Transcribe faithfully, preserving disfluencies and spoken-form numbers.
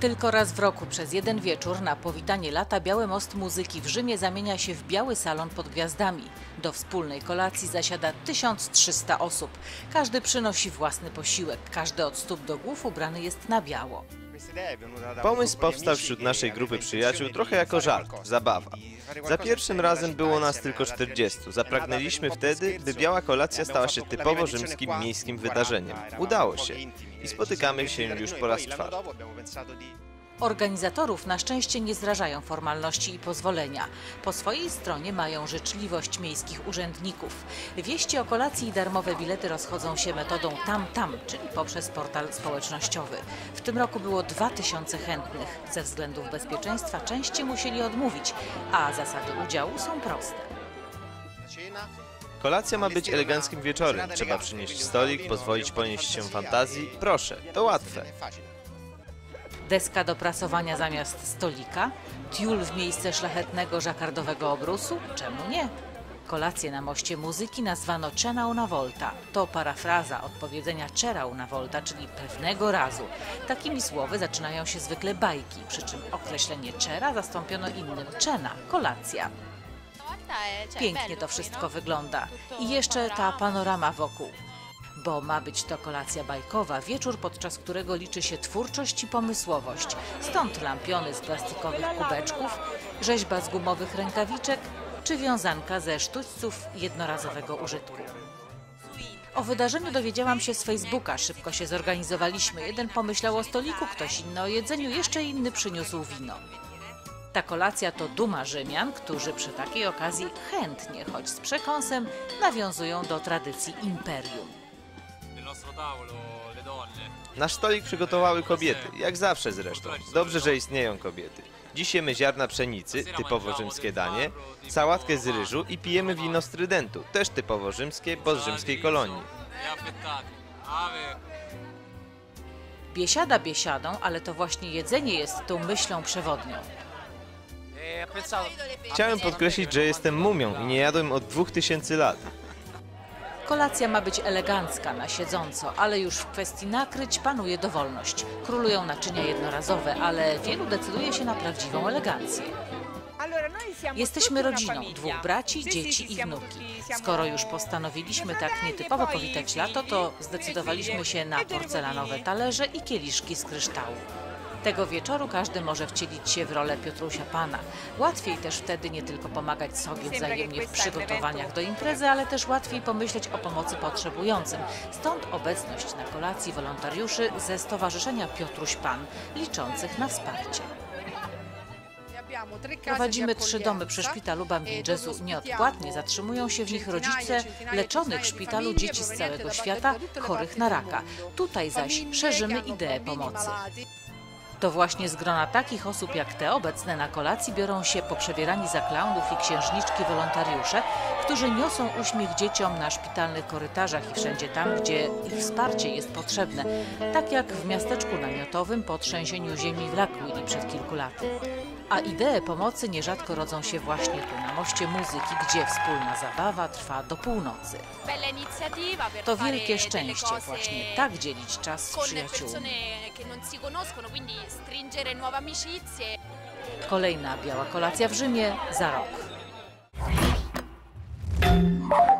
Tylko raz w roku przez jeden wieczór na powitanie lata Biały Most Muzyki w Rzymie zamienia się w biały salon pod gwiazdami. Do wspólnej kolacji zasiada tysiąc trzysta osób. Każdy przynosi własny posiłek, każdy od stóp do głów ubrany jest na biało. Pomysł powstał wśród naszej grupy przyjaciół trochę jako żart, zabawa. Za pierwszym razem było nas tylko czterdziestu. Zapragnęliśmy wtedy, by biała kolacja stała się typowo rzymskim miejskim wydarzeniem. Udało się i spotykamy się już po raz czwarty. Organizatorów na szczęście nie zrażają formalności i pozwolenia. Po swojej stronie mają życzliwość miejskich urzędników. Wieści o kolacji i darmowe bilety rozchodzą się metodą tam-tam, czyli poprzez portal społecznościowy. W tym roku było dwa tysiące chętnych. Ze względów bezpieczeństwa części musieli odmówić, a zasady udziału są proste. Kolacja ma być eleganckim wieczorem. Trzeba przynieść stolik, pozwolić ponieść się fantazji. Proszę, to łatwe. Deska do prasowania zamiast stolika, tiul w miejsce szlachetnego żakardowego obrusu? Czemu nie? Kolację na moście muzyki nazwano Cena una volta. To parafraza od powiedzenia c'era una volta, czyli pewnego razu. Takimi słowy zaczynają się zwykle bajki, przy czym określenie c'era zastąpiono innym cena, kolacja. Pięknie to wszystko wygląda. I jeszcze ta panorama wokół. Bo ma być to kolacja bajkowa, wieczór, podczas którego liczy się twórczość i pomysłowość. Stąd lampiony z plastikowych kubeczków, rzeźba z gumowych rękawiczek czy wiązanka ze sztućców jednorazowego użytku. O wydarzeniu dowiedziałam się z Facebooka, szybko się zorganizowaliśmy. Jeden pomyślał o stoliku, ktoś inny o jedzeniu, jeszcze inny przyniósł wino. Ta kolacja to duma Rzymian, którzy przy takiej okazji chętnie, choć z przekąsem, nawiązują do tradycji imperium. Nasz stolik przygotowały kobiety, jak zawsze zresztą. Dobrze, że istnieją kobiety. Dziś jemy ziarna pszenicy, typowo rzymskie danie, sałatkę z ryżu i pijemy wino z trydentu, też typowo rzymskie, bo z rzymskiej kolonii. Biesiada biesiadą, ale to właśnie jedzenie jest tą myślą przewodnią. Chciałem podkreślić, że jestem mumią i nie jadłem od dwóch tysięcy lat. Kolacja ma być elegancka, na siedząco, ale już w kwestii nakryć panuje dowolność. Królują naczynia jednorazowe, ale wielu decyduje się na prawdziwą elegancję. Jesteśmy rodziną, dwóch braci, dzieci i wnuki. Skoro już postanowiliśmy tak nietypowo powitać lato, to zdecydowaliśmy się na porcelanowe talerze i kieliszki z kryształu. Tego wieczoru każdy może wcielić się w rolę Piotrusia Pana. Łatwiej też wtedy nie tylko pomagać sobie wzajemnie w przygotowaniach do imprezy, ale też łatwiej pomyśleć o pomocy potrzebującym. Stąd obecność na kolacji wolontariuszy ze Stowarzyszenia Piotruś Pan, liczących na wsparcie. Prowadzimy trzy domy przy szpitalu Bambin Gesù. Nieodpłatnie zatrzymują się w nich rodzice leczonych w szpitalu dzieci z całego świata chorych na raka. Tutaj zaś szerzymy ideę pomocy. To właśnie z grona takich osób jak te obecne na kolacji biorą się poprzebierani za klaunów i księżniczki wolontariusze, którzy niosą uśmiech dzieciom na szpitalnych korytarzach i wszędzie tam, gdzie ich wsparcie jest potrzebne. Tak jak w miasteczku namiotowym po trzęsieniu ziemi w L'Aquili przed kilku laty. A idee pomocy nierzadko rodzą się właśnie tu, na moście muzyki, gdzie wspólna zabawa trwa do północy. To wielkie szczęście właśnie tak dzielić czas z przyjaciółmi. Kolejna biała kolacja w Rzymie za rok.